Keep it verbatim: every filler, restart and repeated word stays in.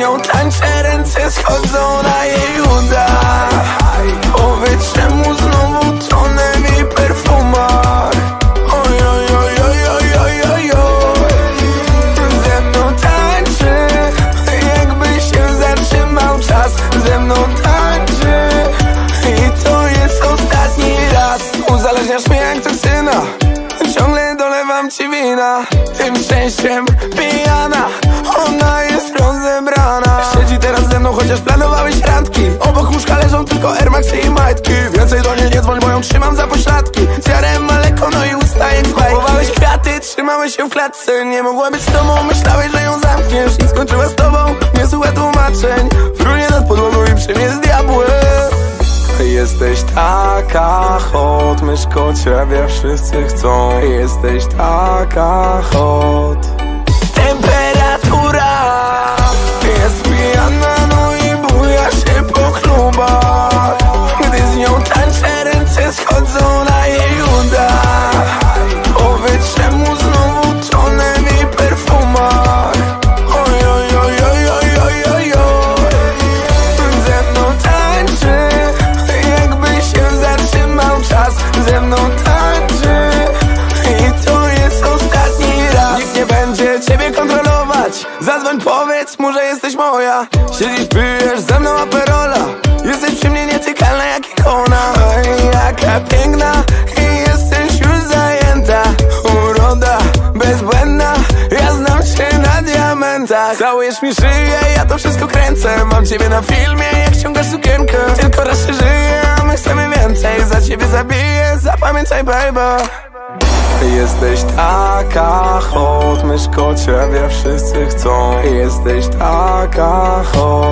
nią tańczę, ręce schodzą na jej uda. Powiedz, czemu znowu tonę w jej perfumach. Oj, oj, oj, oj, oj, oj, oj, oj. Ze mną tańczy, jakby się zatrzymał czas. Ze mną tańczy i to jest ostatni raz. Uzależniasz mnie jak toksyna, ciągle dolewam ci wina. Tym szczęściem pijana, ona jest rozebrana. Siedzi teraz ze mną, chociaż planowałeś randki. Obok łóżka leżą tylko Air Maxy i majtki. Więcej do niej nie dzwoń, bo ją trzymam za pośladki. Zjarem maleko, no i usta jak z bajki. Kupowałeś kwiaty, trzymałeś się w klatce. Nie mogła być z tobą, myślałeś, że ją zamkniesz. I skończyła z tobą, nie słucha tłumaczeń. Frunie nad podłogą i przy mnie z diabłem. Jesteś taka hot, myszko, ciebie wszyscy chcą. Jesteś taka hot. Temperatura jest pijana, no i buja się po klubach. Gdy z nią tańczę, ręce schodzą na jej uda. Powiedz, czemu znowu tonę w jej perfumach. Oj, oj, oj, oj, oj, oj, oj, oj. Ze mną tańczy, jakby się zatrzymał czas. Ze mną tańczy i to jest ostatni raz. Nikt nie będzie ciebie kontrolować. Zadzwoń, powiedz mu, że jesteś moja. Siedzisz, pijesz ze mną aperola. Jesteś przy mnie nietykalna jak ikona. Oj, jaka piękna i jesteś już zajęta. Uroda bezbłędna, ja znam się na diamentach. Całujesz mi szyję, ja to wszystko kręcę. Mam ciebie na filmie, jak ściągasz sukienkę. Tylko raz się żyje, a my chcemy więcej. Za ciebie zabiję, zapamiętaj, baby. Jesteś taka hot, myszko, ciebie wszyscy chcą. Jesteś taka hot.